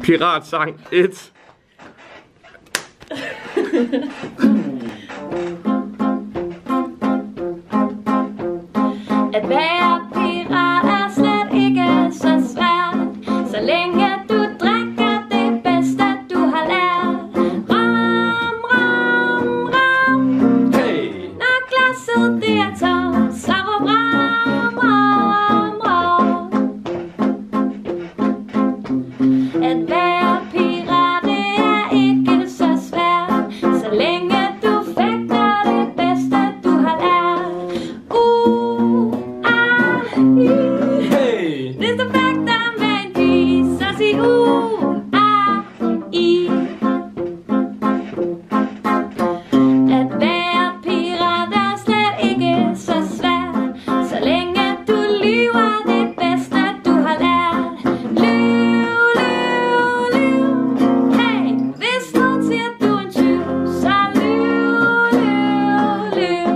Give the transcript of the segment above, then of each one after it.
Piratsang 1. At være pirat er slet ikke så svært, så længe du drikker det bedste du har lært. Ram, ram, ram. Hey. Når glasset det er tomt, så råb ram, ram, ram. At være pirat det er ikke så svært, så længe du fægter det bedste du har lært. Hey. Hvis du fægter med en pige, så sig U-A-I. At være pirat er slet ikke så svært, så længe du lyver det bedste du har lært. Lyv, lyv, lyv. Hey, hvis nogen siger du er en tyv, så lyv, lyv, lyv.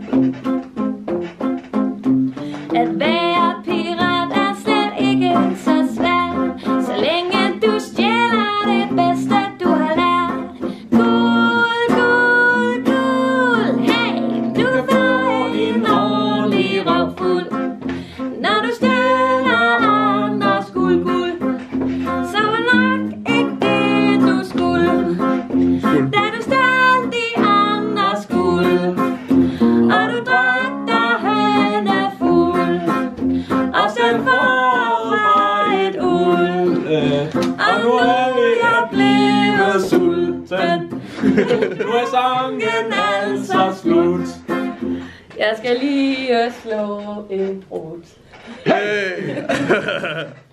At være pirat er slet ikke så svært, så længe du stjæler det bedste du har lært. Guld, guld, guld. Hey, du får en ordentlig røvfuld. Når du stjæler andres guld, guld, så var nok ikke det du skulle. Da du stjal de andres guld, og du drak dig hønefuld, og selv for et uld. Og nu er jeg blevet sulten. Nu er sangen altså slut. Jeg skal lige slå en brud. Hey.